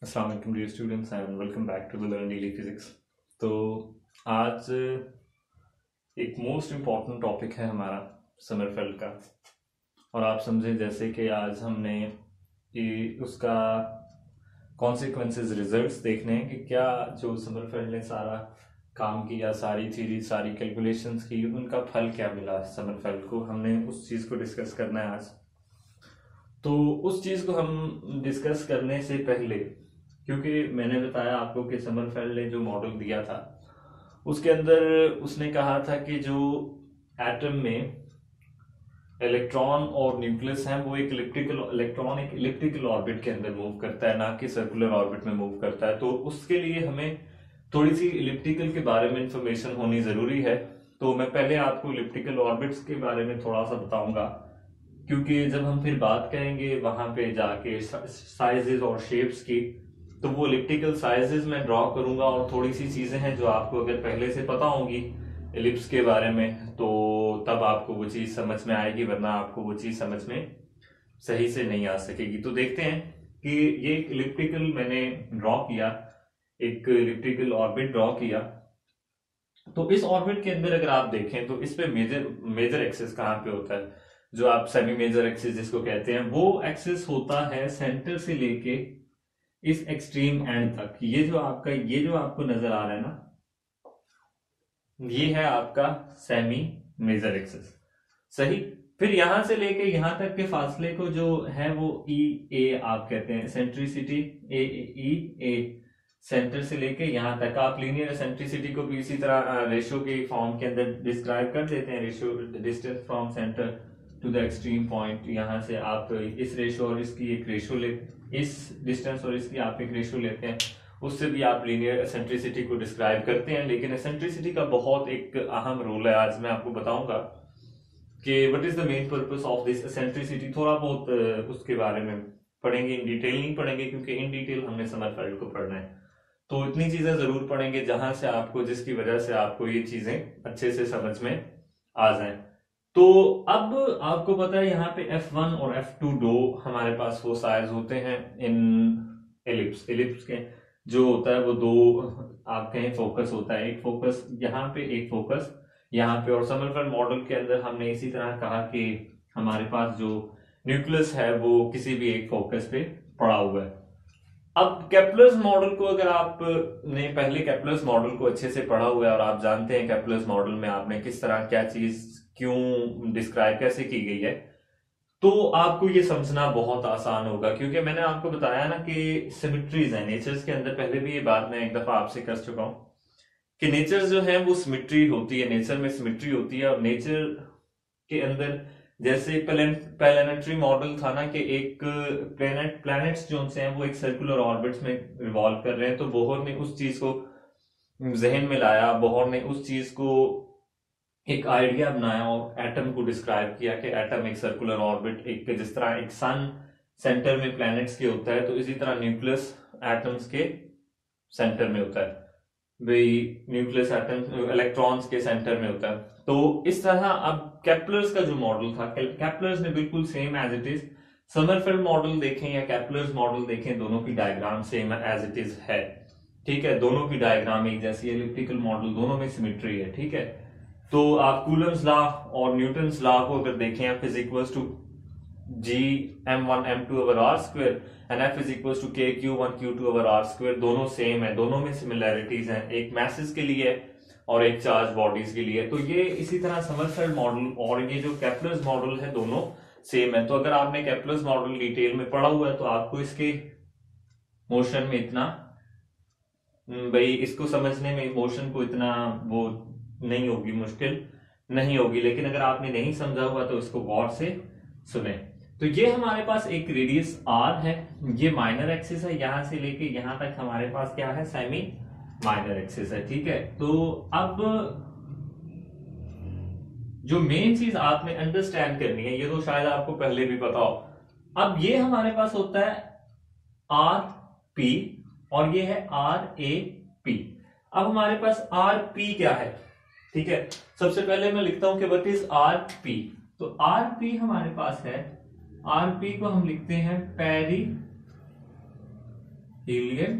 अस्सलाम वालेकुम dear students and welcome back to the learn daily physics. तो आज एक मोस्ट इम्पॉर्टेंट टॉपिक है हमारा समरफेल्ड का। और आप समझें जैसे कि आज हमने उसका कॉन्सिक्वेंसेस रिजल्ट्स देखने हैं कि क्या जो समरफेल्ड ने सारा काम किया, सारी थ्योरी, सारी कैलकुलेशंस की, उनका फल क्या मिला समरफेल्ड को। हमने उस चीज़ को डिस्कस करना है आज। तो उस चीज़ को हम डिस्कस करने से पहले, क्योंकि मैंने बताया आपको कि समरफेल्ड ने जो मॉडल दिया था उसके अंदर उसने कहा था कि जो एटम में इलेक्ट्रॉन और न्यूक्लियस हैं वो एक इलिप्टिकल ऑर्बिट के अंदर मूव करता है, ना कि सर्कुलर ऑर्बिट में मूव करता है। तो उसके लिए हमें थोड़ी सी इलिप्टिकल के बारे में इंफॉर्मेशन होनी जरूरी है। तो मैं पहले आपको इलिप्टिकल ऑर्बिट्स के बारे में थोड़ा सा बताऊंगा, क्योंकि जब हम फिर बात करेंगे वहां पे जाके साइजेस और शेप्स की, तो वो इलिप्टिकल साइजेस में ड्रॉ करूंगा। और थोड़ी सी चीजें हैं जो आपको अगर पहले से पता होंगी इलिप्स के बारे में, तो तब आपको वो चीज समझ में आएगी, वरना आपको वो चीज समझ में सही से नहीं आ सकेगी। तो देखते हैं कि ये एक इलिप्टिकल मैंने ड्रॉ किया, एक इलिप्टिकल ऑर्बिट ड्रॉ किया। तो इस ऑर्बिट के अंदर अगर आप देखें तो इस पे मेजर एक्सिस कहाँ पे होता है, जो आप सेमी मेजर एक्सिस जिसको कहते हैं, वो एक्सिस होता है सेंटर से लेके इस एक्सट्रीम एंड तक। ये जो आपको नजर आ रहा है ना, ये है आपका सेमी मेजर एक्सिस, सही। फिर यहां से लेके यहां तक के फासले को जो है वो ए आप कहते हैं, सेंट्रिसिटी ए सेंटर से लेके यहां तक। आप लीनियर एसेंट्रिसिटी को भी इसी तरह रेशियो के फॉर्म के अंदर डिस्क्राइब कर देते हैं, ratio distance from centre to the extreme point. यहां से आप इस रेशियो और इसकी एक रेशियो इस डिस्टेंस और इसकी आप एक रेशियो लेते हैं, उससे भी आप लीनियर एसेंट्रिसिटी को डिस्क्राइब करते हैं। लेकिन एसेंट्रिसिटी का बहुत एक अहम रोल है, आज मैं आपको बताऊंगा कि what is the main purpose of this eccentricity. थोड़ा बहुत उसके बारे में पढ़ेंगे, इन डिटेल नहीं पढ़ेंगे क्योंकि इन डिटेल हमने समरफेल्ड को पढ़ना है। तो इतनी चीजें जरूर पढ़ेंगे जहां से आपको, जिसकी वजह से आपको ये चीजें अच्छे से समझ में आ जाए। तो अब आपको पता है यहाँ पे F1 और F2 दो हमारे पास वो साइज होते हैं इन एलिप्स के। जो होता है वो दो आप कहें फोकस होता है, एक फोकस यहाँ पे, एक फोकस यहाँ पे। और समरफेल्ड मॉडल के अंदर हमने इसी तरह कहा कि हमारे पास जो न्यूक्लियस है वो किसी भी एक फोकस पे पड़ा हुआ है। अब केप्लर्स मॉडल को अगर आपने पहले केप्लर्स मॉडल को अच्छे से पढ़ा हुआ है और आप जानते हैं केप्लर्स मॉडल में आपने किस तरह क्या चीज क्यों डिस्क्राइब कैसे की गई है, तो आपको ये समझना बहुत आसान होगा। क्योंकि मैंने आपको बताया ना कि सिमिट्रीज है नेचर्स के अंदर, पहले भी ये बात मैं एक दफा आपसे कर चुका हूं कि नेचर जो है वो सिमिट्री होती है, नेचर में सिमिट्री होती है। और नेचर के अंदर जैसे प्लैनेटरी मॉडल था ना कि एक प्लैनेट्स जो हैं वो एक सर्कुलर ऑर्बिट्स में रिवॉल्व कर रहे हैं, तो बोहर ने उस चीज को जहन में लाया, बोहर ने उस चीज को एक आइडिया बनाया और एटम को डिस्क्राइब किया कि एटम एक सर्कुलर ऑर्बिट, एक जिस तरह एक सन सेंटर में प्लैनेट्स के होता है, तो इसी तरह न्यूक्लियस एटम्स के सेंटर में होता है भाई, न्यूक्लियस एटम इलेक्ट्रॉन्स के सेंटर में होता है। तो इस तरह अब केप्लर्स का जो मॉडल था, केप्लर्स ने बिल्कुल same as it is Sommerfeld model देखें या केप्लर्स मॉडल देखें, दोनों की diagram same as it is है, ठीक है। दोनों की डायग्राम एक जैसी, एलिप्टिकल मॉडल, दोनों में सिमिट्री है, ठीक है। तो आप कूलम्स लॉ और न्यूटन्स लॉ को अगर देखें, F is equal to G m1 m2 over r square and F is equal to K q1 q2 over r square, दोनों सेम है, दोनों में सिमिलैरिटीज हैं, एक मैसेज के लिए और एक चार्ज बॉडीज के लिए। तो ये इसी तरह समरफेल्ड मॉडल और ये जो केप्लर्स मॉडल है दोनों सेम है। तो अगर आपने केप्लर्स मॉडल डिटेल में पढ़ा हुआ है तो आपको इसके मोशन में इतना भाई, इसको समझने में मोशन को इतना वो नहीं होगी, मुश्किल नहीं होगी। लेकिन अगर आपने नहीं समझा हुआ तो इसको गौर से सुने। तो ये हमारे पास एक रेडियस r है, ये माइनर एक्सिस है, यहां से लेके यहां तक हमारे पास क्या है, सेमी माइनर एक्सिस है, ठीक है। तो अब जो मेन चीज आपने अंडरस्टैंड करनी है, ये तो शायद आपको पहले भी पता हो, अब ये हमारे पास होता है आर पी और ये है आर ए पी। अब हमारे पास आर पी क्या है, ठीक है। सबसे पहले मैं लिखता हूं कि व्हाट इज आर पी। तो आर पी हमारे पास है, आर पी को हम लिखते हैं हीलियम,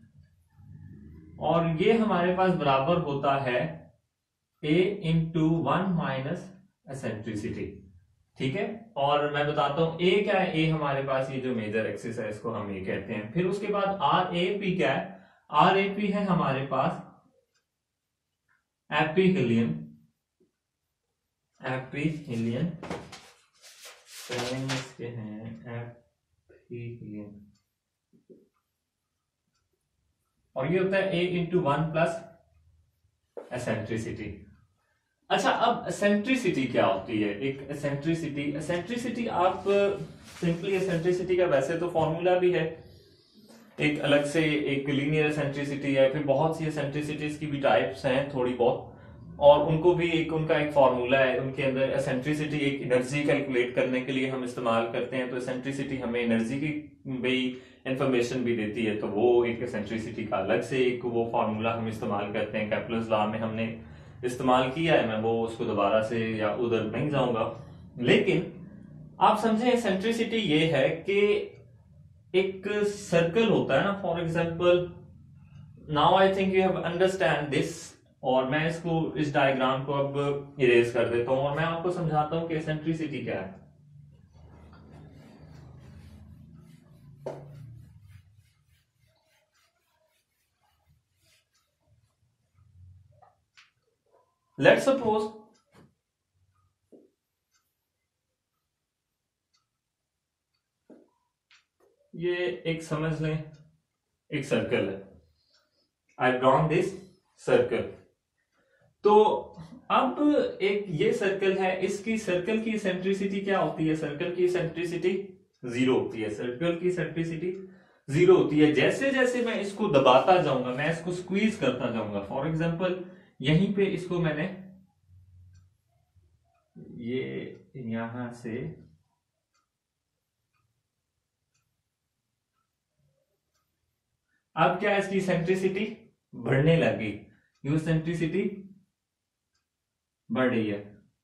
और ये हमारे पास बराबर होता है a इंटू 1 माइनस एसेंट्रिसिटी। ठीक है, और मैं बताता हूं a क्या है। a हमारे पास ये जो मेजर एक्सिस है इसको हम a कहते हैं। फिर उसके बाद आर ए पी क्या है, आर ए पी है हमारे पास एपीहीलियम, एपीहीलियम इसके हैं एपीहीलियम, और ये होता है a इंटू 1 प्लस एसेंट्रिसिटी। अच्छा, अब एसेंट्रिसिटी क्या होती है? एक एसेंट्रिसिटी, एसेंट्रिसिटी आप सिंपली एसेंट्रिसिटी का वैसे तो फॉर्मूला भी है एक अलग से, एक लीनियर एसेंट्रिसिटी है, फिर बहुत सी एसेंट्रिसिटीज की भी टाइप्स हैं थोड़ी बहुत, और उनको भी एक उनका एक फॉर्मूला है। उनके अंदर एसेंट्रिसिटी एक एनर्जी कैलकुलेट करने के लिए हम इस्तेमाल करते हैं, तो एसेंट्रिसिटी हमें एनर्जी की भी इंफॉर्मेशन भी देती है, तो वो एक एसेंट्रिसिटी का अलग से एक वो फॉर्मूला हम इस्तेमाल करते हैं। कैपलर्स लॉ में हमने इस्तेमाल किया है, मैं वो उसको दोबारा से या उधर नहीं जाऊंगा। लेकिन आप समझे एसेंट्रिसिटी ये है कि एक सर्कल होता है ना, for example now I think you have understand this, और मैं इसको इस डायग्राम को अब इरेज कर देता हूं और मैं आपको समझाता हूं कि एसेंट्रिसिटी क्या है। लेट्स सपोज ये एक समझ लें एक सर्कल है, आई ड्रॉन दिस सर्कल। तो अब एक ये सर्कल है, इसकी सर्कल की एसेंट्रिसिटी क्या होती है? सर्कल की एसेंट्रिसिटी 0 होती है, सर्कल की एसेंट्रिसिटी 0 होती है। जैसे जैसे मैं इसको दबाता जाऊंगा, मैं इसको स्क्वीज करता जाऊंगा, फॉर एग्जांपल यहीं पे इसको मैंने ये यहां से अब क्या इसकी एसेंट्रिसिटी बढ़ने लगी, यू एसेंट्रिसिटी बढ़ रही है।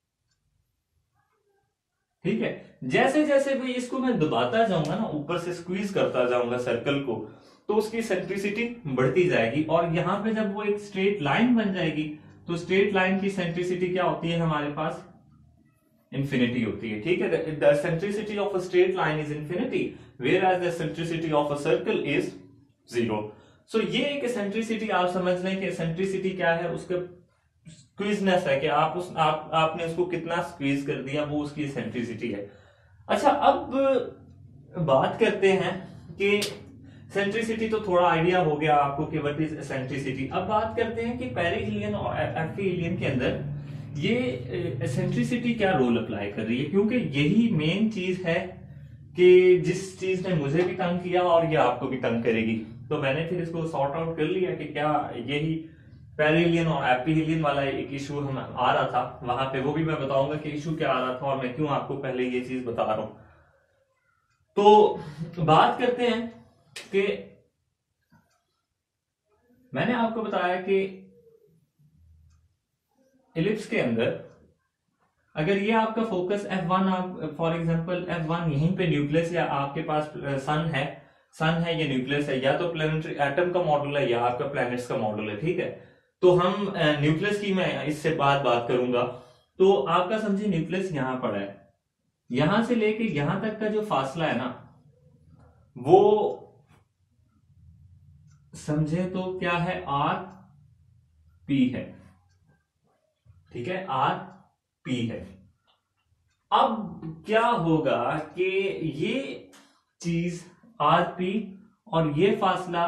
ठीक है, जैसे जैसे भी इसको मैं दबाता जाऊंगा ना, ऊपर से स्क्वीज करता जाऊंगा सर्कल को, तो उसकी एसेंट्रिसिटी बढ़ती जाएगी, और यहां पे जब वो एक स्ट्रेट लाइन बन जाएगी तो स्ट्रेट लाइन की एसेंट्रिसिटी क्या होती है हमारे पास? इंफिनिटी होती है। ठीक है, the eccentricity of a straight line is infinity, whereas the eccentricity of a circle is 0। So ये एक एसेंट्रिसिटी आप समझ लें कि एसेंट्रिसिटी क्या है, उसका स्क्वीजनेस है कि आपने उसको कितना स्क्वीज कर दिया, वो उसकी एसेंट्रिसिटी है। अच्छा, अब बात करते हैं कि एसेंट्रिसिटी तो थोड़ा आइडिया हो गया आपको कि व्हाट इज एसेंट्रिसिटी। अब बात करते हैं कि पेरिहीलियन और एपीहीलियन के अंदर ये एसेंट्रिसिटी क्या रोल अप्लाई कर रही है, क्योंकि यही मेन चीज है कि जिस चीज ने मुझे भी तंग किया और ये आपको भी तंग करेगी। तो मैंने फिर इसको सॉर्ट आउट कर लिया कि क्या यही पेरिहीलियन और एपीहीलियन वाला एक इशू हम आ रहा था वहां पे, वो भी मैं बताऊंगा कि इशू क्या आ रहा था और मैं क्यों आपको पहले ये चीज बता रहा हूं। तो बात करते हैं कि मैंने आपको बताया कि इलिप्स के अंदर अगर ये आपका फोकस F1, आप फॉर एग्जांपल F1 यहीं पे न्यूक्लियस या आपके पास सन है, ये न्यूक्लियस है, या तो प्लैनेटरी एटम का मॉडल है या आपका प्लैनेट्स का मॉडल है। ठीक है, तो हम न्यूक्लियस की मैं इससे बात करूंगा। तो आपका समझिए न्यूक्लियस यहां पड़ा है, यहां से लेके यहां तक का जो फासला है ना, वो समझे तो क्या है, आर पी है। ठीक है, आर पी है। अब क्या होगा कि ये चीज आर पी और ये फासला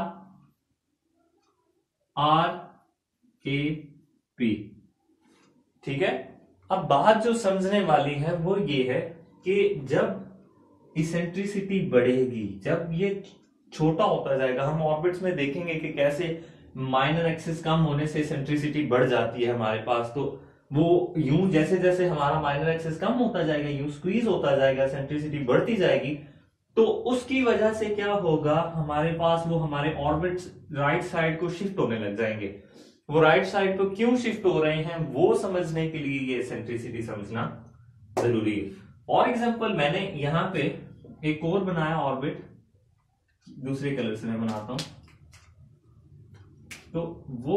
आर ए पी। ठीक है, अब बात जो समझने वाली है वो ये है कि जब इसेंट्रिसिटी बढ़ेगी, जब ये छोटा होता जाएगा, हम ऑर्बिट्स में देखेंगे कि कैसे माइनर एक्सिस कम होने से इसेंट्रिसिटी बढ़ जाती है हमारे पास। तो वो यूं जैसे जैसे हमारा माइनर एक्सिस कम होता जाएगा, यूं स्क्वीज होता जाएगा, इसेंट्रिसिटी बढ़ती जाएगी, तो उसकी वजह से क्या होगा, हमारे पास वो हमारे ऑर्बिट्स राइट साइड को शिफ्ट होने लग जाएंगे। वो राइट साइड को क्यों शिफ्ट हो रहे हैं वो समझने के लिए ये इसेंट्रिसिटी समझना जरूरी है। फॉर एग्जांपल मैंने यहां पे एक और बनाया ऑर्बिट दूसरे कलर से मैं बनाता हूं, तो वो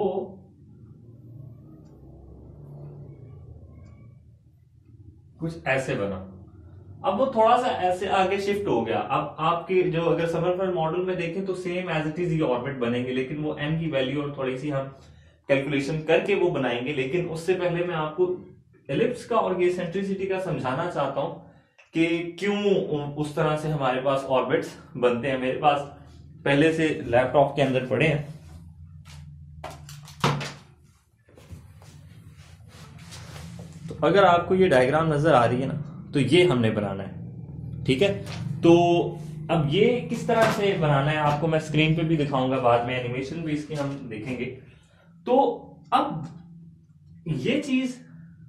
कुछ ऐसे बना। अब वो थोड़ा सा ऐसे आगे शिफ्ट हो गया। अब आपके जो अगर समरफेल्ड मॉडल में देखें तो सेम एज इट इज ये ऑर्बिट बनेंगे, लेकिन वो n की वैल्यू और थोड़ी सी हम कैलकुलेशन करके वो बनाएंगे। लेकिन उससे पहले मैं आपको एलिप्स का और ये सेंट्रिसिटी का समझाना चाहता हूं कि क्यों उस तरह से हमारे पास ऑर्बिट्स बनते हैं। मेरे पास पहले से लैपटॉप के अंदर पड़े हैं, तो अगर आपको ये डायग्राम नजर आ रही है ना, तो ये हमने बनाना है, ठीक है। तो अब ये किस तरह से बनाना है आपको मैं स्क्रीन पे भी दिखाऊंगा, बाद में एनिमेशन भी इसकी हम देखेंगे। तो अब ये चीज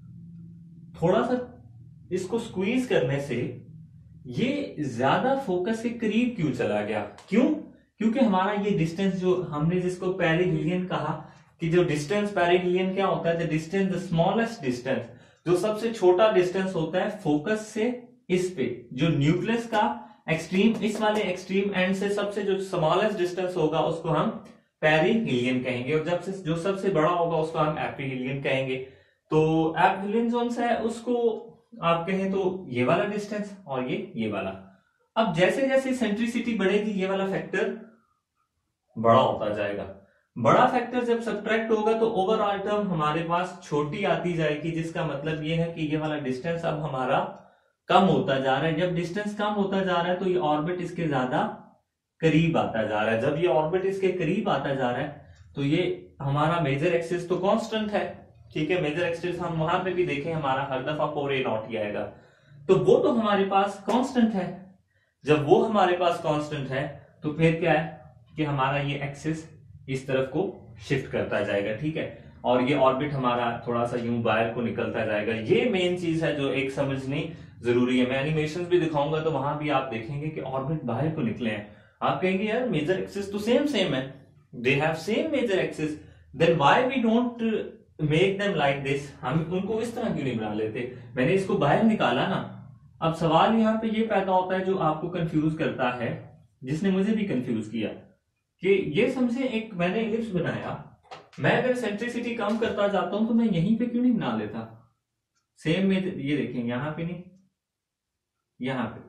थोड़ा सा इसको स्क्वीज करने से ये ज्यादा फोकस के करीब क्यों चला गया? क्यों? क्योंकि हमारा ये डिस्टेंस जो हमने जिसको पेरिहिलियन कहा, कि जो डिस्टेंस पेरिहिलियन क्या होता है, the distance the smallest distance, जो सबसे छोटा डिस्टेंस होता है फोकस से इस पे, जो न्यूक्लियस का एक्सट्रीम, इस वाले एक्सट्रीम एंड से सबसे जो स्मॉलेस्ट डिस्टेंस होगा उसको हम पेरिहिलियन कहेंगे, और जब से जो सबसे बड़ा होगा उसको हम एपिहिलियन कहेंगे। तो एपिहिलियन जोन है उसको आप कहें तो ये वाला डिस्टेंस और ये वाला। अब जैसे जैसे सेंट्रिसिटी बढ़ेगी ये वाला फैक्टर बड़ा होता जाएगा। बड़ा फैक्टर जब सब्ट्रैक्ट होगा तो ओवरऑल टर्म हमारे पास छोटी आती जाएगी, जिसका मतलब ये है कि ये वाला डिस्टेंस अब हमारा कम होता जा रहा है। जब डिस्टेंस कम होता जा रहा है तो ये ऑर्बिट इसके ज्यादा करीब आता जा रहा है। जब ये ऑर्बिट इसके करीब आता जा रहा है तो ये हमारा मेजर एक्सिस तो कांस्टेंट है, ठीक है। मेजर एक्सिस हम वहां पे भी देखें हमारा हर दफा 4a0 ही आएगा, तो वो तो हमारे पास कांस्टेंट है। जब वो हमारे पास कांस्टेंट है तो फिर क्या है कि हमारा ये एक्सिस इस तरफ को शिफ्ट करता जाएगा, ठीक है। और ये ऑर्बिट हमारा थोड़ा सा यूं बाहर को निकलता जाएगा। ये मेन चीज है जो एक समझनी जरूरी है। मैं एनिमेशन भी दिखाऊंगा तो वहां भी आप देखेंगे कि ऑर्बिट बाहर को निकले हैं। आप कहेंगे यार मेजर एक्सिस तो सेम है, they have same major axis, then why we don't make them like this, हम उनको इस तरह क्यों नहीं बना लेते? मैंने इसको बाहर निकाला ना। अब सवाल यहाँ पे ये पैदा होता है जो आपको कंफ्यूज करता है, जिसने मुझे भी कंफ्यूज किया, कि ये समझे एक मैंने इलिप्स बनाया, मैं अगर सेंट्रिसिटी कम करता जाता हूं तो मैं यहीं पे क्यों नहीं बना लेता सेम में? ये देखें यहां पे नहीं, यहां पे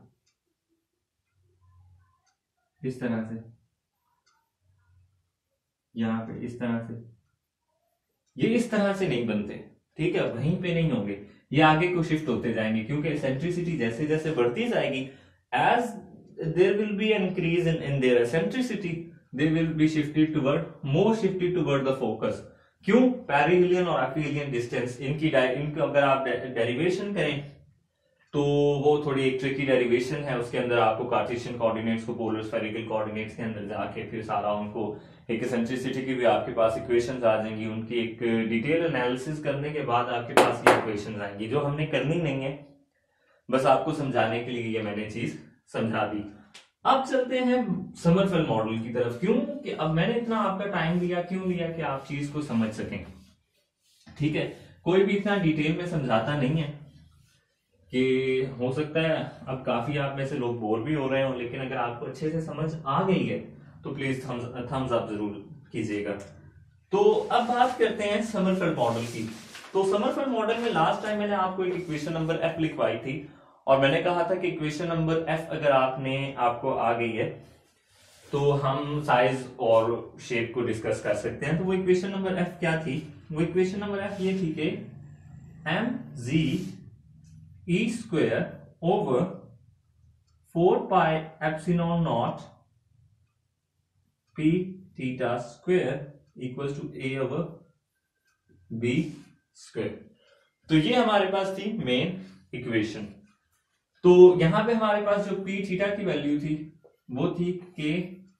इस तरह से, यहां पे इस तरह से, ये इस तरह से नहीं बनते, ठीक है। वहीं पे नहीं होंगे, ये आगे को शिफ्ट होते जाएंगे, क्योंकि सेंट्रिसिटी जैसे जैसे बढ़ती जाएगी, as there will be an increase in their eccentricity, they will be shifted toward the focus। क्यों? पेरिहिलियन और एपिहिलियन डिस्टेंस इनकी अगर आप डेरिवेशन करें तो वो थोड़ी एक ट्रिकी डेरिवेशन है। उसके अंदर आपको कार्टेशियन कोऑर्डिनेट्स को पोलर स्फेरिकल कोऑर्डिनेट्स के अंदर जाके फिर सारा उनको एक सेंट्रिसिटी की भी आपके पास इक्वेशंस आ जाएंगी। उनकी एक डिटेल एनालिसिस करने के बाद आपके पास ये इक्वेशंस आएंगी, जो हमने करनी नहीं है, बस आपको समझाने के लिए ये मैंने चीज समझा दी। अब चलते हैं समरफेल्ड मॉडल की तरफ। क्यों कि अब मैंने इतना आपका टाइम लिया, क्यों लिया? कि आप चीज को समझ सकें, ठीक है। कोई भी इतना डिटेल में समझाता नहीं है, कि हो सकता है अब काफी आप में से लोग बोर भी हो रहे हो, लेकिन अगर आपको अच्छे से समझ आ गई है तो प्लीज थम्स अप जरूर कीजिएगा। तो अब बात करते हैं समरफेल्ड मॉडल की। तो समरफेल्ड मॉडल में लास्ट टाइम मैंने आपको एक इक्वेशन नंबर f लिखवाई थी, और मैंने कहा था कि इक्वेशन नंबर f अगर आपको आ गई है तो हम साइज और शेप को डिस्कस कर सकते हैं। तो वो इक्वेशन नंबर f क्या थी? वो इक्वेशन नंबर f ये थी कि mg e square over 4 pi epsilon naught p theta square equals to a over b square. तो ये हमारे पास थी मेन इक्वेशन। तो यहां पे हमारे पास जो p थीटा की वैल्यू थी वो थी k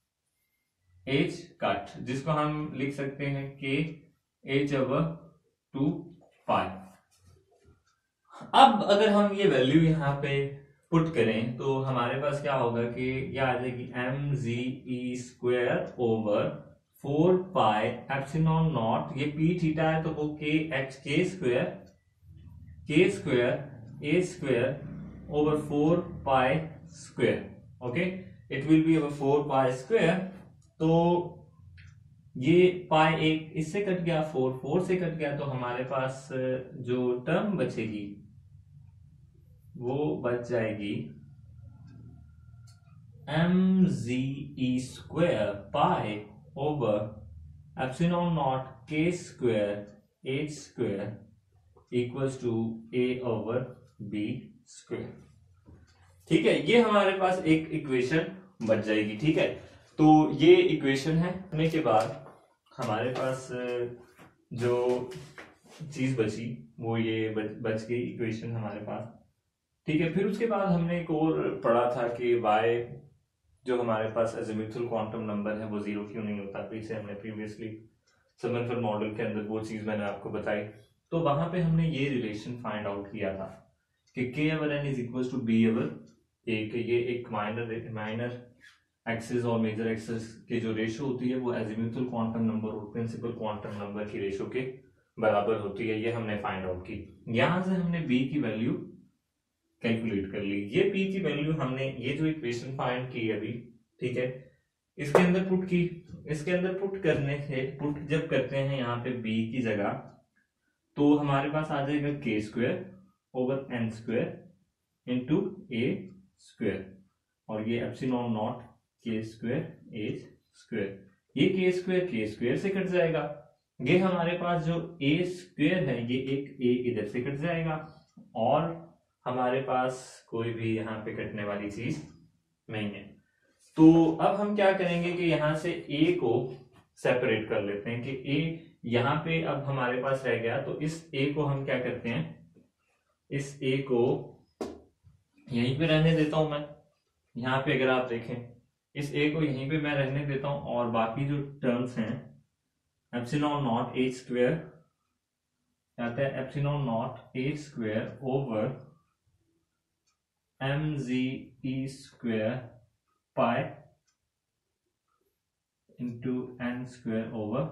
h कट, जिसको हम लिख सकते हैं k h ओवर 2 पाई। अब अगर हम ये वैल्यू यहाँ पे पुट करें तो हमारे पास क्या होगा कि यह आ जाएगी mg e square over 4 pi epsilon naught, ये p थीटा है तो वो k square a square over 4 pi square. Okay, it will be over 4 pi square. तो ये पाई एक इससे कट गया, 4 से कट गया, तो हमारे पास जो टर्म बचेगी वो बच जाएगी mze square pi over epsilon naught k square h square equals to a over b square. ठीक है, ये हमारे पास एक इक्वेशन बच जाएगी। ठीक है, तो ये इक्वेशन है। होने के बाद हमारे पास जो चीज बची वो ये बच गई इक्वेशन हमारे पास। ठीक है, फिर उसके बाद हमने एक और पढ़ा था कि y जो हमारे पास अज़ीमुथल क्वांटम नंबर है वो 0 क्यों नहीं होता। पीछे हमने प्रीवियसली समरफेल्ड मॉडल के अंदर वो चीज मैंने आपको बताई। तो वहां पे हमने ये रिलेशन फाइंड आउट किया था कि k over n is equal to b over a, के ये एक माइनर एक्सिस और मेजर एक्सिस के जो रेशो होती है वो अज़ीमुथल क्वांटम नंबर और प्रिंसिपल क्वांटम नंबर की रेशो के बराबर होती है। ये हमने फाइंड आउट की। यहां से हमने b की वैल्यू कैलकुलेट कर ली। ये p की वैल्यू हमने ये जो इक्वेशन फाइंड की अभी, ठीक है, इसके अंदर पुट की। इसके अंदर पुट करने से, पुट जब करते हैं यहाँ पे b की जगह, तो हमारे पास आ जाएगा k square over n square into a square, और ये epsilon naught k square a square. ये k स्क्वायर से कट जाएगा। ये हमारे पास जो a स्क्वायर है ये एक a इधर से कट जाएगा, और हमारे पास कोई भी यहाँ पे कटने वाली चीज नहीं है। तो अब हम क्या करेंगे कि यहाँ से a को सेपरेट कर लेते हैं कि a यहाँ पे अब हमारे पास रह गया। तो इस a को हम क्या करते हैं, इस a को यहीं पे रहने देता हूं मैं। यहाँ पे अगर आप देखें, इस a को यहीं पे मैं रहने देता हूं, और बाकी जो टर्म्स हैं एप्सिलॉन नॉट h स्क्वायर आता है, epsilon nought h square over mze square pi into n square over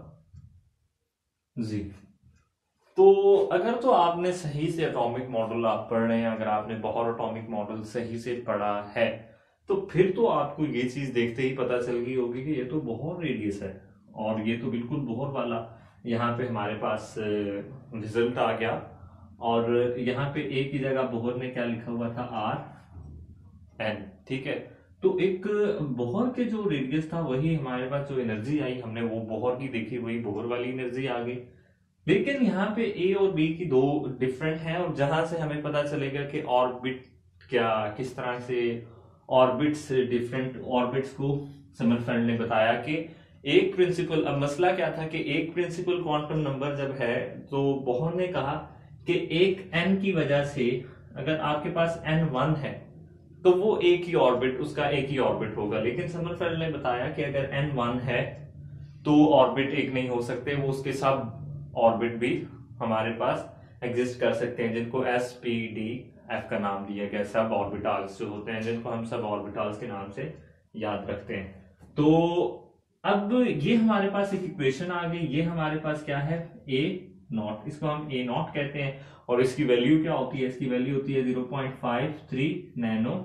z। तो अगर तो आपने सही से एटॉमिक मॉडल आप पढ़ रहे हैं, अगर आपने बोहर एटॉमिक मॉडल सही से पढ़ा है, तो फिर तो आपको ये चीज देखते ही पता चल गई होगी कि ये तो बोहर रेडियस है, और ये तो बिल्कुल बोहर वाला यहाँ पे हमारे पास रिजल्ट आ गया। और यहाँ पे a की जगह बोहर में क्या लिखा हुआ था, r n। ठीक है, तो एक बोहर के जो रेडियस था वही हमारे पास जो एनर्जी आई, हमने वो बोहर की देखी, वही बोहर वाली एनर्जी आ गई। लेकिन यहाँ पे a और b की दो डिफरेंट हैं, और जहां से हमें पता चलेगा कि ऑर्बिट क्या, किस तरह से ऑर्बिट्स, डिफरेंट ऑर्बिट्स को समरफेल्ड ने बताया कि एक प्रिंसिपल, अब मसला क्या था कि एक प्रिंसिपल क्वांटम नंबर जब है तो बोहर ने कहा कि एक n की वजह से अगर आपके पास n1 है तो वो एक ही ऑर्बिट, उसका एक ही ऑर्बिट होगा। लेकिन समरफेल्ड ने बताया कि अगर n1 है तो ऑर्बिट एक नहीं हो सकते, वो उसके सब ऑर्बिट भी हमारे पास एग्जिस्ट कर सकते हैं, जिनको s p d f का नाम दिया गया, सब ऑर्बिटल्स जो होते हैं, जिनको हम सब ऑर्बिटल्स के नाम से याद रखते हैं। तो अब ये हमारे पास एक इक्वेशन आ गई। ये हमारे पास क्या है, a नॉट, इसको हम a नॉट कहते हैं, और इसकी वैल्यू क्या होती है, इसकी वैल्यू होती है 0.53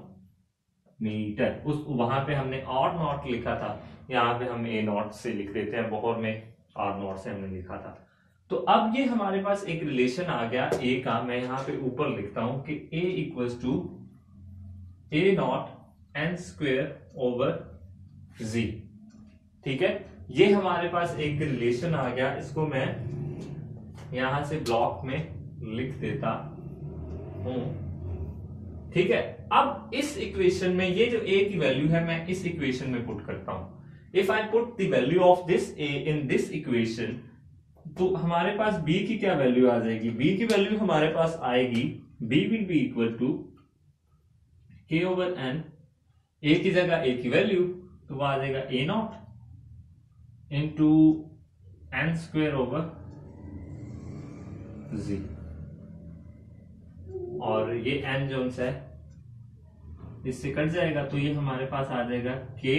नैनोमीटर। उस वहां पे हमने r नॉट लिखा था, यहाँ पे हम a नॉट से लिख देते हैं, बोहर में r नॉट से हमने लिखा था। तो अब ये हमारे पास एक रिलेशन आ गया a का, मैं यहाँ पे ऊपर लिखता हूं कि a equals to a nought n square over z। ठीक है, ये हमारे पास एक रिलेशन आ गया, इसको मैं यहां से ब्लॉक में लिख देता हूं। ठीक है, अब इस इक्वेशन में ये जो a की वैल्यू है मैं इस इक्वेशन में पुट करता हूं। If I put the value of this a in this equation, तो हमारे पास b की क्या वैल्यू आ जाएगी, b की वैल्यू हमारे पास आएगी, b will be equal to k over n, a की जगह a की वैल्यू तो वो आ जाएगा a nought into n square over z, और ये n जो है इससे कट जाएगा, तो ये हमारे पास आ जाएगा k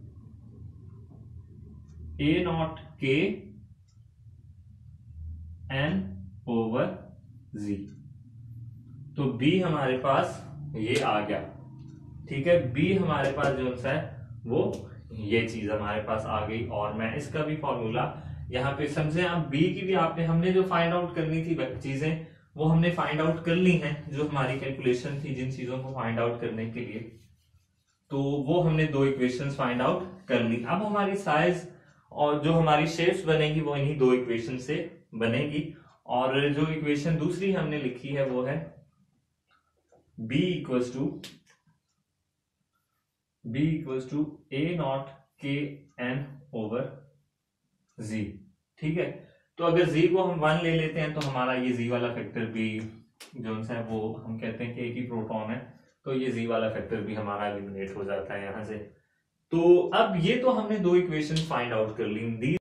a nought k n over z। तो b हमारे पास ये आ गया। ठीक है, b हमारे पास जो है वो ये चीज हमारे पास आ गई। और मैं इसका भी फॉर्मूला यहाँ पे समझे आप, बी की भी आपने हमने जो फाइंड आउट करनी थी चीजें वो हमने फाइंड आउट कर ली हैं, जो हमारी कैलकुलेशन थी जिन चीजों को फाइंड आउट करने के लिए, तो वो हमने दो इक्वेशंस फाइंड आउट कर ली। अब हमारी साइज और जो हमारी शेप्स बनेगी वो इन्हीं दो इक्वेशन से बनेगी। और जो इक्वेशन दूसरी हमने लिखी है वो है b equals to a nought k n over z। ठीक है, तो अगर z को हम 1 ले लेते हैं तो हमारा ये z वाला फैक्टर भी जो है वो हम कहते हैं कि एक ही प्रोटॉन है, तो ये z वाला फैक्टर भी हमारा एलिमिनेट हो जाता है यहां से। तो अब ये तो हमने दो इक्वेशन फाइंड आउट कर ली।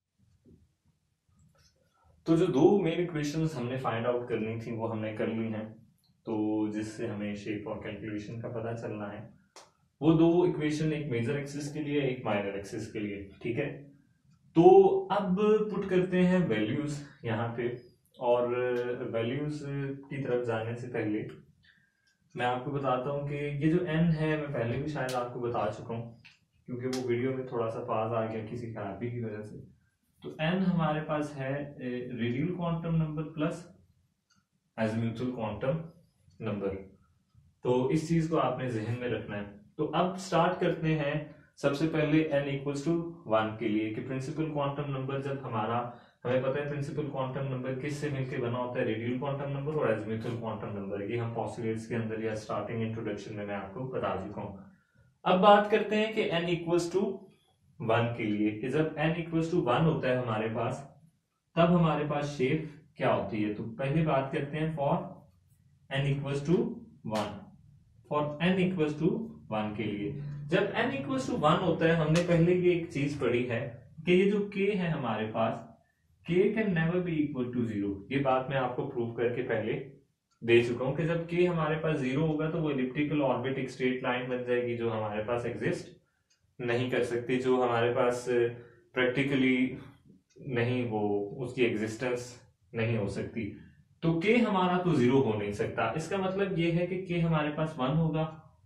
तो जो दो मेन इक्वेशंस हमने फाइंड आउट करनी थी वो हमने कर ली हैं, तो जिससे हमें शेप और कैलकुलेशन का पता चलना है। वो दो इक्वेशन, एक मेजर एक्सिस के लिए एक माइनर एक्सिस के लिए। ठीक है, तो अब पुट करते हैं वैल्यूज यहाँ पे। और वैल्यूज की तरफ जाने से पहले मैं आपको बताता हूँ कि ये जो n है, मैं पहले भी शायद आपको बता चुका हूँ क्योंकि वो वीडियो में थोड़ा सा पास आ गया किसी खराबी की वजह से। तो n हमारे पास है radial quantum number plus azimuthal quantum number. तो इस चीज को आपने जहन में रखना है। तो अब स्टार्ट करते हैं सबसे पहले n इक्वल्स टू 1 के लिए कि प्रिंसिपल क्वांटम नंबर जब हमारा, हमें पता है प्रिंसिपल क्वांटम नंबर किससे मिलकर बना होता है, रेडियल क्वांटम नंबर और एजिम्यूथल क्वांटम नंबर। ये हम पॉस्टुलेट्स के अंदर या स्टार्टिंग इंट्रोडक्शन में मैं आपको बता चुका हूं। अब बात करते हैं कि n इक्वल्स टू 1 के लिए कि जब n इक्वल्स टू 1 होता है हमारे पास, तब हमारे पास शेप क्या होती है। तो पहले बात करते हैं for n equals to 1, for n equals to 1 के लिए। जब n इक्वल्स टू 1 होता है, हमने पहले की एक चीज पढ़ी है कि ये जो k है हमारे पास, k can never be equal to 0। ये बात मैं आपको प्रूव करके पहले दे चुका हूं कि जब k हमारे पास 0 होगा तो वो एलिप्टिकल ऑर्बिट एक स्ट्रेट लाइन बन जाएगी जो हमारे पास एग्जिस्ट नहीं कर सकती, जो हमारे पास प्रैक्टिकली नहीं, वो उसकी एग्जिस्टेंस नहीं हो सकती। तो k हमारा तो 0 हो नहीं सकता। इसका मतलब ये है कि k हमारे पास 1 होगा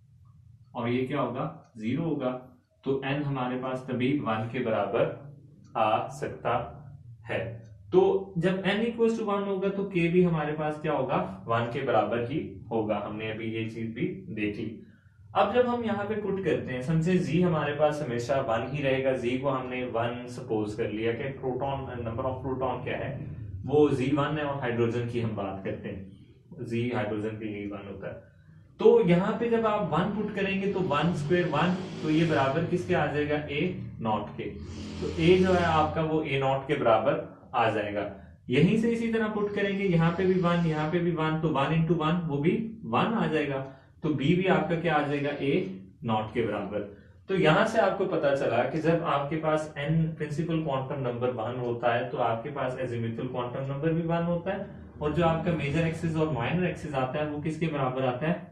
और ये क्या होगा, 0 होगा। तो n हमारे पास तभी 1 के बराबर आ सकता है। तो जब n इक्वल्स टू 1 होगा तो k भी हमारे पास क्या होगा, 1 के बराबर ही होगा। हमने अभी ये चीज भी देख ली। अब जब हम यहाँ पे पुट करते हैं, समझे z हमारे पास हमेशा 1 ही रहेगा। z को हमने 1 सपोज कर लिया कि प्रोटॉन, नंबर ऑफ प्रोटॉन क्या है, वो z1 है। और हाइड्रोजन की हम बात करते हैं, z हाइड्रोजन के लिए 1 होता है। तो यहाँ पे जब आप 1 पुट करेंगे तो 1 स्क्वायर 1, तो ये बराबर किसके आ जाएगा, a नॉट के। तो a जो है आपका वो a नॉट के बराबर आ जाएगा। यहीं से इसी तरह पुट करेंगे, यहाँ पे भी 1, यहाँ पे भी 1, तो 1 इंटू 1 वो भी 1 आ जाएगा। तो b भी आपका क्या आ जाएगा, a नॉट के बराबर। तो यहां से आपको पता चला कि जब आपके पास n प्रिंसिपल क्वांटम नंबर 1 होता है तो आपके पास एजिम्यूथल क्वांटम नंबर भी 1 होता है। और जो आपका मेजर एक्सिस और माइनर एक्सिस आता है वो किसके बराबर आता है,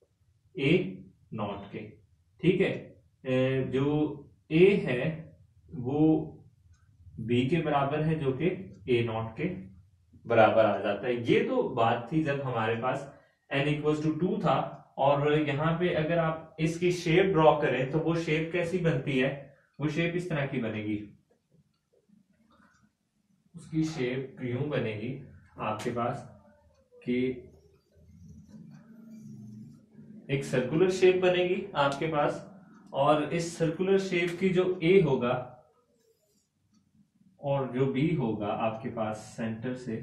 a नॉट के। ठीक है, जो a है वो b के बराबर है, जो कि a नॉट के बराबर आ जाता है। ये तो बात थी जब हमारे पास n इक्वल्स टू 2 था। और यहाँ पे अगर आप इसकी शेप ड्रॉ करें तो वो शेप कैसी बनती है, वो शेप इस तरह की बनेगी। उसकी शेप यूं बनेगी आपके पास कि एक सर्कुलर शेप बनेगी आपके पास, और इस सर्कुलर शेप की जो a होगा और जो b होगा आपके पास सेंटर से,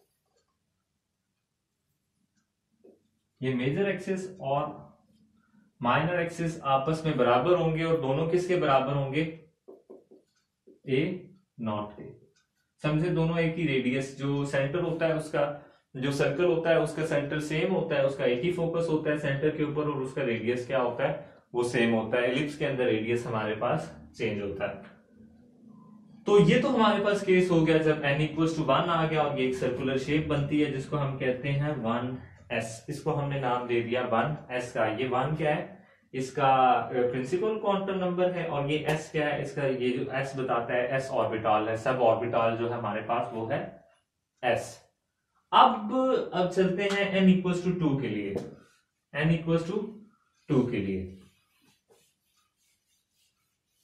ये मेजर एक्सिस और माइनर एक्सिस आपस में बराबर होंगे। और दोनों किसके बराबर होंगे, a नॉट के। समझे, दोनों एक ही रेडियस, जो सेंटर होता है उसका, जो सर्कल होता है उसका सेंटर सेम होता है, उसका एक ही फोकस होता है सेंटर के ऊपर, और उसका रेडियस क्या होता है, वो सेम होता है। एलिप्स के अंदर रेडियस हमारे पास चेंज होता है। तो ये तो हमारे पास केस हो गया जब n इक्वल्स टू 1 आ गया और ये एक सर्कुलर शेप बनती है जिसको हम कहते हैं 1s। इसको हमने नाम दे दिया 1s का। ये 1 क्या है, इसका प्रिंसिपल क्वांटम नंबर है, और ये s क्या है, इसका ये जो s बताता है s ऑर्बिटल है, सब ऑर्बिटल जो है हमारे पास वो है s। अब चलते हैं n इक्वल्स टू 2 के लिए। n इक्वल्स टू 2 के लिए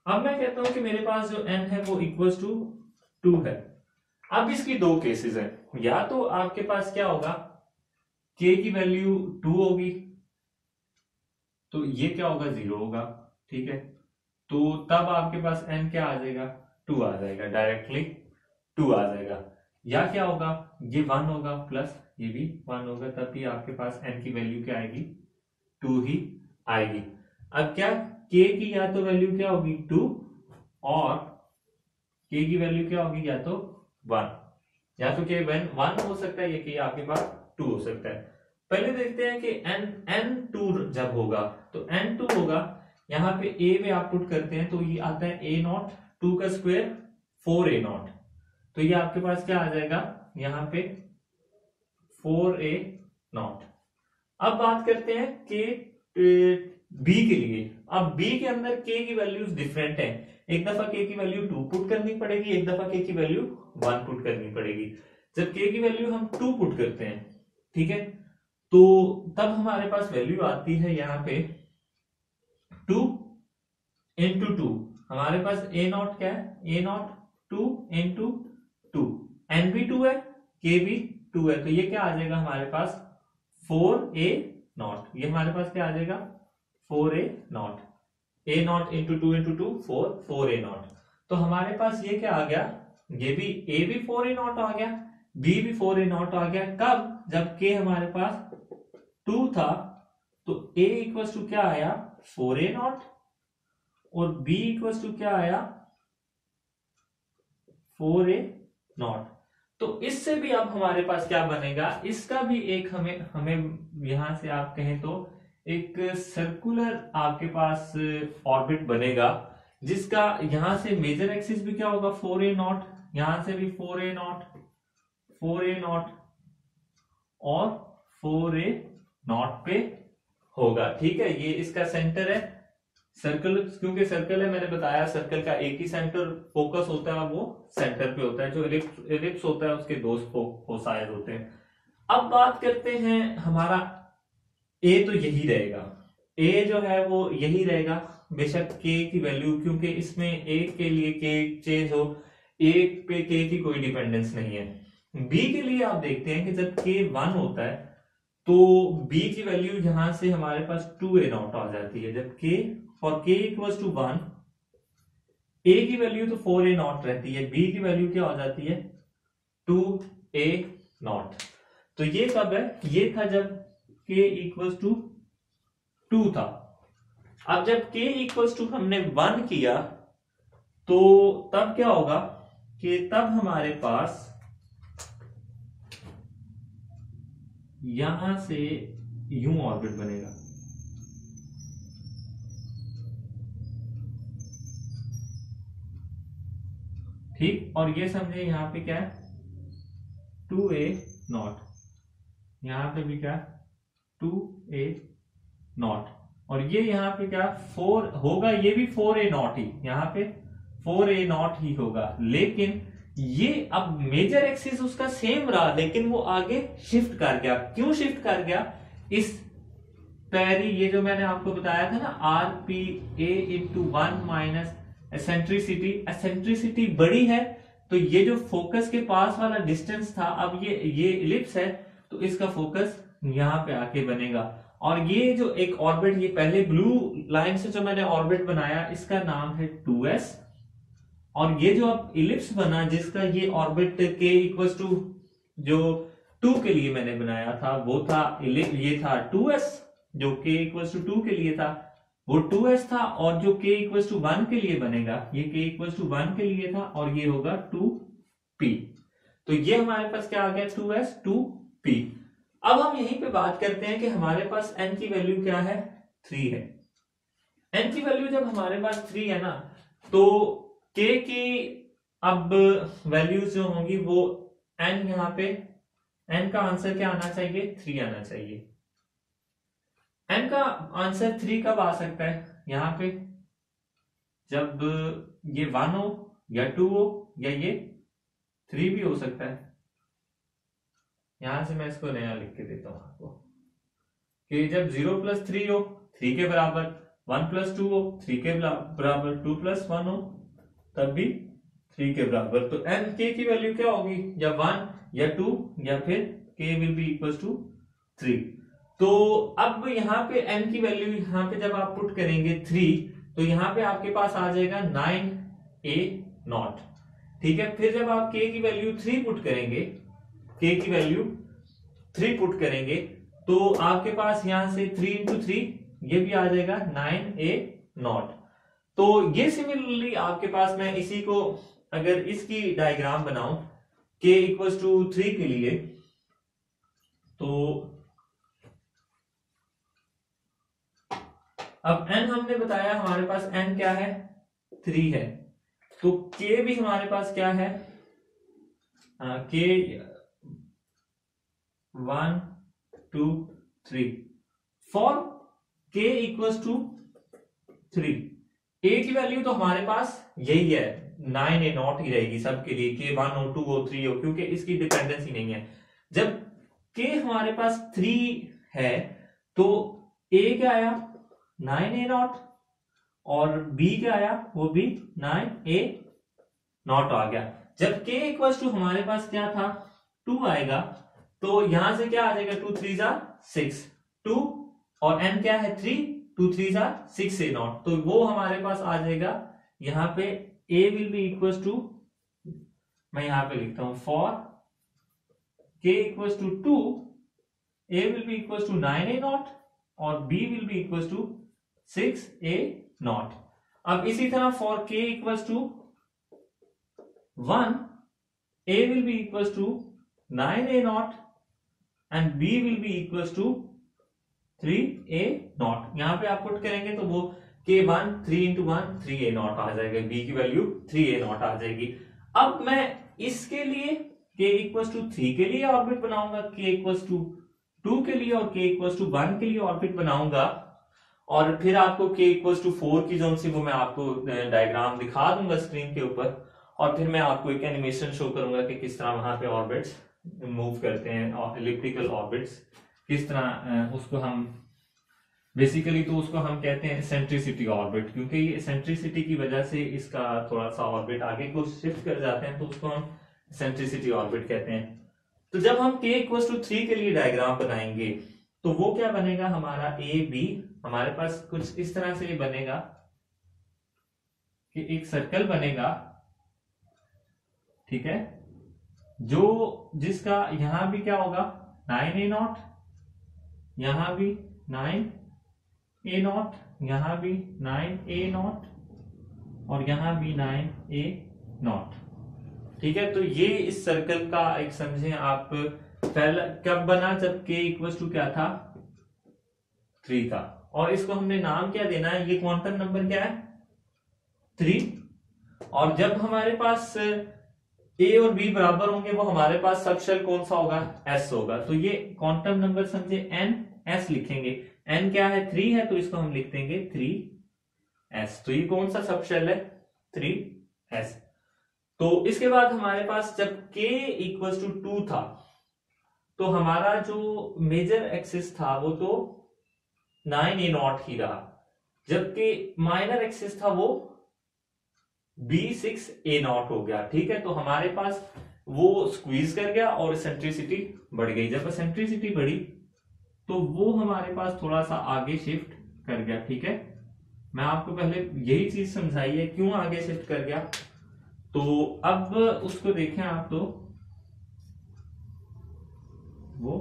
अब मैं कहता हूं कि मेरे पास जो n है वो इक्वल्स टू 2 है। अब इसकी दो केसेस है, या तो आपके पास क्या होगा, k की वैल्यू 2 होगी तो ये क्या होगा, 0 होगा, ठीक है। तो तब आपके पास n क्या आ जाएगा, 2 आ जाएगा, डायरेक्टली 2 आ जाएगा। या क्या होगा, ये 1 होगा प्लस ये भी 1 होगा, तब भी आपके पास n की वैल्यू क्या आएगी, 2 ही आएगी। अब क्या, k की या तो वैल्यू क्या होगी 2, और k की वैल्यू क्या होगी या तो 1, या तो k 1 हो सकता है, या k आपके पास 2 हो सकता है। पहले देखते हैं कि n2 जब होगा तो n2 होगा, यहाँ पे a में आप पुट करते हैं तो ये आता है a0, 2 का स्क्वायर 4a0, तो ये आपके पास क्या आ जाएगा यहाँ पे 4a0। अब बात करते हैं के b के लिए। अब b के अंदर k की वैल्यूज डिफरेंट है, एक दफा k की वैल्यू 2 पुट करनी पड़ेगी, एक दफा k की वैल्यू 1 पुट करनी पड़ेगी। जब k की वैल्यू हम 2 पुट करते हैं, ठीक है, तो तब हमारे पास वैल्यू आती है यहाँ पे 2 इंटू 2, हमारे पास a0 क्या है, a0 2 इंटू 2, n भी 2 है k भी 2 है, तो ये क्या आ जाएगा हमारे पास 4a0, ये हमारे पास क्या आ जाएगा 4a0, a0 into 2 into 2 4a0। तो हमारे पास ये क्या आ गया, ये भी a भी 4a0 आ गया, b भी 4a0 आ गया। कब, जब k हमारे पास 2 था तो a इक्वल टू क्या आया 4a0, और b इक्वल टू क्या आया 4a0। तो इससे भी अब हमारे पास क्या बनेगा, इसका भी एक हमें हमें यहां से आप कहें तो एक सर्कुलर आपके पास ऑर्बिट बनेगा, जिसका यहां से मेजर एक्सिस भी क्या होगा 4a0, यहां से भी 4a0 और 4a0 पे होगा, ठीक है। ये इसका सेंटर है, सर्कल क्योंकि सर्कल है, मैंने बताया सर्कल का एक ही सेंटर फोकस होता है, वो सेंटर पे होता है। जो एलिप्स होता है उसके दो फोसाइड होते हैं। अब बात करते हैं हमारा ए, तो यही रहेगा, ए जो है वो यही रहेगा, बेशक के की वैल्यू, क्योंकि इसमें एक के लिए के चेंज हो, एक पे के की कोई डिपेंडेंस नहीं है। बी के लिए आप देखते हैं कि जब के 1 होता है तो b की वैल्यू यहां से हमारे पास 2a0 आ जाती है, जब k और k इक्वल्स टू 1, a की वैल्यू तो 4a0 रहती है, b की वैल्यू क्या हो जाती है 2a0। तो ये कब है, ये था जब k इक्वल्स टू 2 था। अब जब k इक्वल्स टू हमने 1 किया तो तब क्या होगा कि तब हमारे पास यहां से यूं ऑर्बिट बनेगा, ठीक। और ये समझे यहां पे क्या है 2a0, यहां पे भी क्या 2a0, और ये यहां पे क्या 4 होगा, ये भी 4a0 ही, यहां पे 4a0 ही होगा। लेकिन ये अब मेजर एक्सिस उसका सेम रहा, लेकिन वो आगे शिफ्ट कर गया। क्यों शिफ्ट कर गया, इस पैरी, ये जो मैंने आपको बताया था ना r p a into 1 minus eccentricity, eccentricity बड़ी है तो ये जो फोकस के पास वाला डिस्टेंस था, अब ये इलिप्स है तो इसका फोकस यहां पे आके बनेगा। और ये जो एक ऑर्बिट, ये पहले ब्लू लाइन से जो मैंने ऑर्बिट बनाया इसका नाम है 2s, और ये जो अब इलिप्स बना जिसका ये ऑर्बिट के इक्वल्स टू जो 2 के लिए मैंने बनाया था वो था ये था 2s, जो k इक्वल्स टू 2 के लिए था वो 2s था, और जो k इक्वल्स टू 1 के लिए बनेगा ये k इक्वल्स टू 1 के लिए था, और ये होगा 2p। तो ये हमारे पास क्या आ गया 2s 2p। अब हम यहीं पे बात करते हैं कि हमारे पास n की वैल्यू क्या है 3 है। n की वैल्यू जब हमारे पास 3 है ना, तो k की अब वैल्यूज जो होंगी वो n, यहां पे n का आंसर क्या आना चाहिए 3 आना चाहिए। n का आंसर 3 कब आ सकता है, यहां पे जब ये 1 हो या 2 हो या ये 3 भी हो सकता है। यहां से मैं इसको नया लिख के देता हूं आपको कि जब 0 + 3 हो 3 के बराबर, 1 प्लस 2 हो 3 के बराबर, 2 प्लस 1 हो तब भी 3 के बराबर। तो n k की वैल्यू क्या होगी, या 1 या 2 या फिर k will be equal to 3। तो अब यहाँ पे n की वैल्यू यहाँ पे जब आप पुट करेंगे 3, तो यहाँ पे आपके पास आ जाएगा 9a0। ठीक है, फिर जब आप k की वैल्यू 3 पुट करेंगे, k की वैल्यू 3 पुट करेंगे, तो आपके पास यहां से 3 इंटू 3 ये भी आ जाएगा 9a0। तो ये सिमिलरली आपके पास, मैं इसी को अगर इसकी डायग्राम बनाऊं k इक्वल टू 3 के लिए, तो अब n हमने बताया हमारे पास n क्या है, 3 है, तो k भी हमारे पास क्या है, k 1 2 3 for k equal to 3। a की वैल्यू तो हमारे पास यही है, 9a0 ही रहेगी सबके लिए, k 1 हो 2 हो 3 हो, क्योंकि इसकी डिपेंडेंसी नहीं है। जब k हमारे पास 3 है तो a क्या आया 9a0 और b क्या आया, वो भी 9a0 आ गया। जब k इक्वल टू हमारे पास क्या था 2 आएगा, तो यहां से क्या आ जाएगा, 2 3 6 2 और n क्या है 3, 2 3 6a0, तो वो हमारे पास आ जाएगा यहाँ पे a will be equal to, मैं यहां पे लिखता हूं for k equal to 2 a will be equal to 9a0 और b will be equal to 6a0। अब इसी तरह for k equal to 1 a will be equal to 9a0 and b will be equal to 3a0। यहां पे आप put करेंगे तो वो k1 3 इंटू 1 3a0 आ जाएगा, b की वैल्यू 3a0 आ जाएगी। अब मैं इसके लिए k इक्वल टू 3 के लिए ऑर्बिट बनाऊंगा, k इक्वल टू 2 के लिए और k इक्वल टू 1 के लिए ऑर्बिट बनाऊंगा, और फिर आपको k इक्वल टू 4 की जोन सी वो मैं आपको डायग्राम दिखा दूंगा स्क्रीन के ऊपर, और फिर मैं आपको एक एनिमेशन शो करूंगा कि किस तरह वहां पे ऑर्बिट्स मूव करते हैं, और एलिप्टिकल ऑर्बिट्स किस तरह उसको हम बेसिकली, तो उसको हम कहते हैं सेंट्रिसिटी ऑर्बिट, क्योंकि ये सेंट्रिसिटी की वजह से इसका थोड़ा सा ऑर्बिट आगे को शिफ्ट कर जाते हैं, तो उसको हम सेंट्रिसिटी ऑर्बिट कहते हैं। तो जब हम k इक्वल टू 3 के लिए डायग्राम बनाएंगे तो वो क्या बनेगा हमारा a b, हमारे पास कुछ इस तरह से बनेगा कि एक सर्कल बनेगा, ठीक है, जो जिसका यहां भी क्या होगा 9a0, यहां भी 9a0, यहां भी 9a0 और यहां भी 9a0। ठीक है, तो ये इस सर्कल का एक समझे आप, पहला कब बना जब k इक्वल टू क्या था 3 था, और इसको हमने नाम क्या देना है, ये क्वांटम नंबर क्या है 3। और जब हमारे पास a और b बराबर होंगे, वो हमारे पास सब शेल कौन सा होगा s होगा, तो ये क्वांटम नंबर समझे n s लिखेंगे, n क्या है 3 है, तो इसको हम लिख देंगे 3s। तो ये कौन सा सब शेल है 3s। तो इसके बाद हमारे पास जब k इक्वल टू 2 था, तो हमारा जो मेजर एक्सिस था वो तो 9a0 ही रहा, जबकि माइनर एक्सिस था वो b6a0 हो गया। ठीक है, तो हमारे पास वो स्क्वीज कर गया और सेंट्रिसिटी बढ़ गई। जब सेंट्रिसिटी बढ़ी तो वो हमारे पास थोड़ा सा आगे शिफ्ट कर गया। ठीक है, मैं आपको पहले यही चीज समझाई है क्यों आगे शिफ्ट कर गया, तो अब उसको देखें आप, तो वो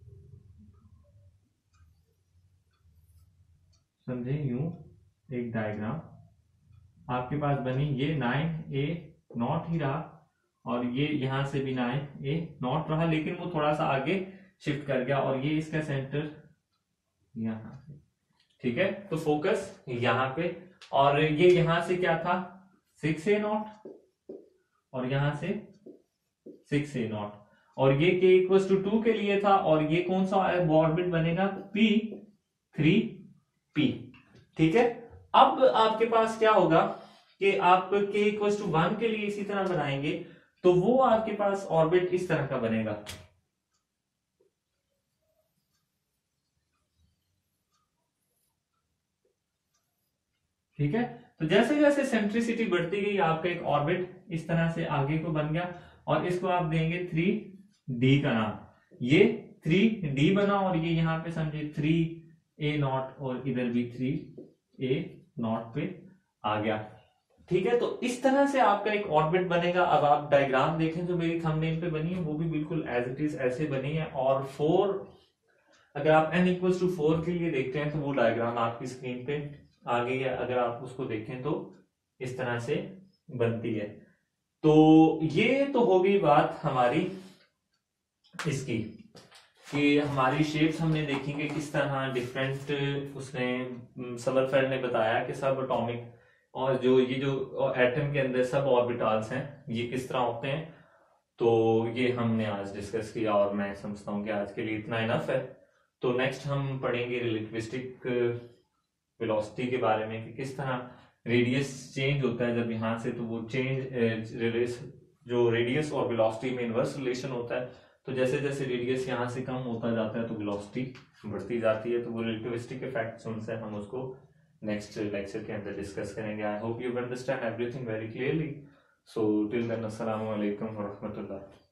समझे यूं एक डायग्राम आपके पास बनी, ये 9a0 ही रहा और ये यहां से भी 9a0 रहा, लेकिन वो थोड़ा सा आगे शिफ्ट कर गया और ये इसका सेंटर यहां पे। ठीक है, तो फोकस यहां पे, और ये यहां से क्या था 6a0 और यहां से 6a0, और ये k इक्वल टू 2 के लिए था, और ये कौन सा ऑर्बिट बनेगा p3p। ठीक है, अब आपके पास क्या होगा कि आप k इक्वल टू 1 के लिए इसी तरह बनाएंगे, तो वो आपके पास ऑर्बिट इस तरह का बनेगा। ठीक है। तो जैसे जैसे सेंट्रिसिटी बढ़ती गई आपका एक ऑर्बिट इस तरह से आगे को बन गया, और इसको आप देंगे 3D का नाम। ये 3D बना, और ये यहाँ पे समझिए 3A0 और इधर भी 3A0 पे आ गया। ठीक है, तो इस तरह से आपका एक ऑर्बिट बनेगा। अब आप डायग्राम देखें जो मेरी थंबनेल पे बनी है वो भी बिल्कुल एज इट इज ऐसे बनी है। और 4, अगर आप n इक्वल्स टू 4 के लिए देखते हैं तो वो डायग्राम आपकी स्क्रीन पे आ गई है। अगर आप उसको देखें तो इस तरह से बनती है। तो ये तो हो गई बात हमारी इसकी, कि हमारी शेप्स हमने देखी कि किस तरह डिफरेंट, उसने समरफेल्ड ने बताया कि सब एटॉमिक और जो ये जो एटम के अंदर सब ऑर्बिटल्स हैं ये किस तरह होते हैं। तो ये हमने आज डिस्कस किया, और मैं समझता हूँ कि आज के लिए इतना इनफ है। तो नेक्स्ट हम पढ़ेंगे रिलेटिविस्टिक वेलोसिटी के बारे में, कि किस तरह रेडियस चेंज होता है जब यहाँ से, तो वो चेंज जो रेडियस और वेलोसिटी में इनवर्स रिलेशन होता है। तो जैसे जैसे रेडियस यहाँ से कम होता जाता है तो वेलोसिटी बढ़ती जाती है। तो वो रिलेटिविस्टिक इफेक्ट्स उनसे हम उसको नेक्स्ट लेक्चर के अंदर डिस्कस करेंगे। I hope you understand everything very clearly. So till then, अस्सलाम वालेकुम व रहमतुल्लाह।